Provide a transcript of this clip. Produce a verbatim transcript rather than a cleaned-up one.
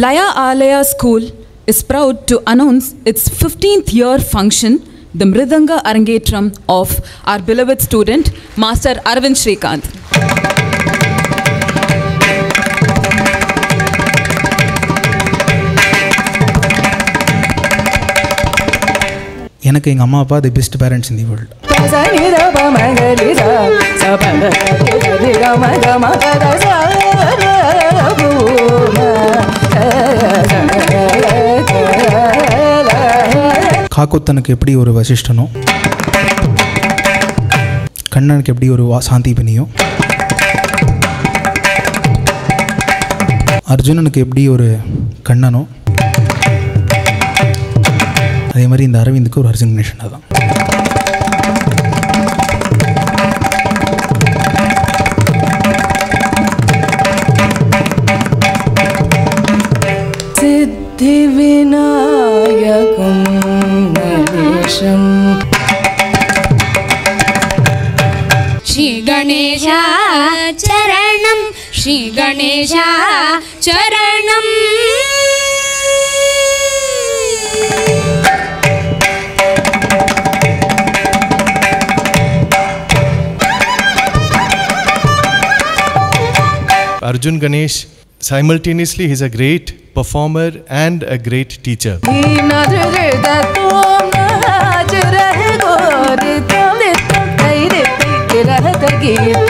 Laya Alaya School is proud to announce its fifteenth year function, the Mridanga Arangetram of our beloved student, Master Arvind Srikanth. எனக்கு எங்கள் அம்மா அப்பா the best parents in the world. காக்குத்தனுக்கு எப்படி ஒரு வசிஷ்டனோ, கண்ணனுக்கு எப்படி ஒரு சாந்திபனியோ, அர்ஜுனனுக்கு எப்படி ஒரு கண்ணனோ, அதே மாதிரி இந்த அரவிந்துக்கு ஒரு அர்ஜுன் கணேசன் தான். சித்தி விநாயகம் கணேசம் ஸ்ரீ கணேசா சரணம், ஸ்ரீ கணேசா சரணம். Arjun Ganesh, simultaneously he's a great performer and a great teacher. गीत